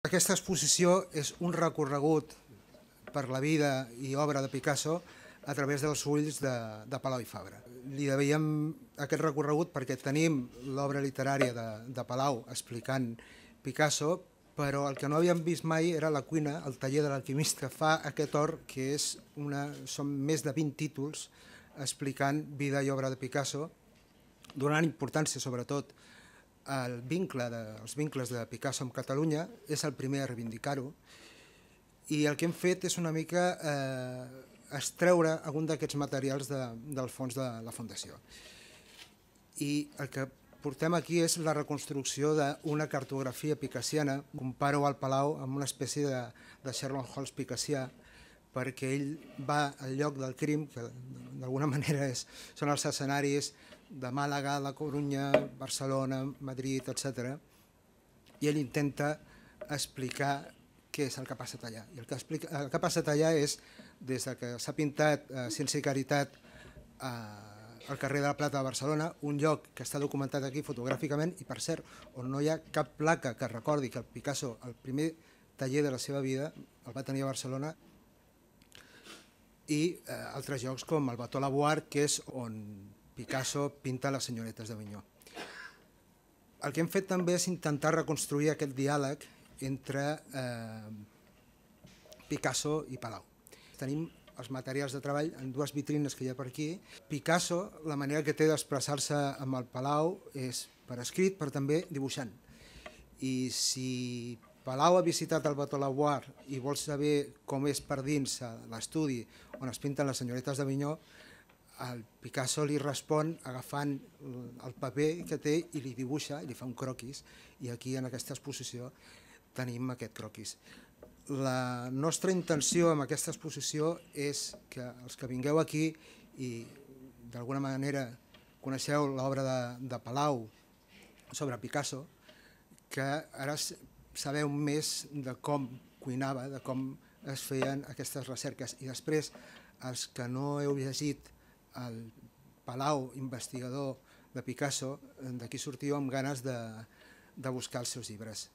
Aquesta exposició és un recorregut per la vida i obra de Picasso a través dels ulls de Palau i Fabra. Li devíem aquest recorregut perquè tenim l'obra literària de Palau explicant Picasso, però el que no havíem vist mai era la cuina, el taller de l'alquimista. Fa aquest or que són més de 20 títols explicant vida i obra de Picasso, donant importància sobretot els vincles de Picasso amb Catalunya. És el primer a reivindicar-ho, i el que hem fet és una mica extreure algun d'aquests materials del fons de la Fundació. I el que portem aquí és la reconstrucció d'una cartografia picassiana. Comparo el Palau amb una espècie de Sherlock Holmes picassià, perquè ell va al lloc del crim, que d'alguna manera són els escenaris de Màlaga, La Corunya, Barcelona, Madrid, etc. I ell intenta explicar què és el que ha passat allà. I el que ha passat allà és, des que s'ha pintat Ciència i Caritat al carrer de la Plata de Barcelona, un lloc que està documentat aquí fotogràficament i, per cert, on no hi ha cap placa que recordi que el Picasso, el primer taller de la seva vida, el va tenir a Barcelona, i altres llocs com el Bateau Lavoir, que és on Picasso pinta les senyoretes d'Avinyó. El que hem fet també és intentar reconstruir aquest diàleg entre Picasso i Palau. Tenim els materials de treball en dues vitrines que hi ha per aquí. Picasso, la manera que té d'expressar-se amb el Palau és per escrit, però també dibuixant. I si Palau ha visitat el Bateau Lavoir i vol saber com és per dins l'estudi on es pinten les senyoretes d'Avinyó, el Picasso li respon agafant el paper que té i li dibuixa, i li fa un croquis, i aquí en aquesta exposició tenim aquest croquis. La nostra intenció amb aquesta exposició és que els que vingueu aquí i d'alguna manera coneixeu l'obra de Palau sobre Picasso, que ara sabeu més de com cuinava, de com es feien aquestes recerques, i després els que no heu llegit el Palau investigador de Picasso, d'aquí sortiu amb ganes de buscar els seus llibres.